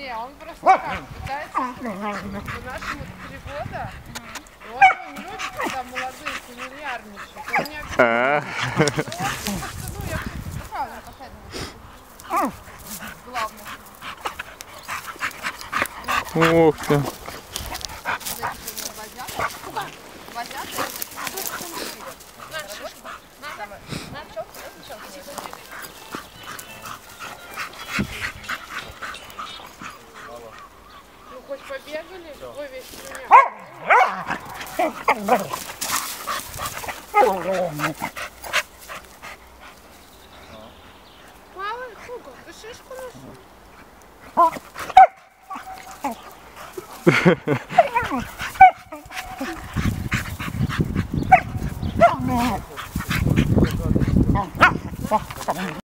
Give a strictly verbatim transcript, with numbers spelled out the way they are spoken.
Не, он просто как, пытается, по нашему три года, и он ну, не любит, когда молодые фамильярничают. Он не обязательно. Ну, он просто, ну, я все-таки правда последовательно. Главное. Ух ты. Ну, хоть побегали, ой, весь Мало, Хуга, ты шишку нашел?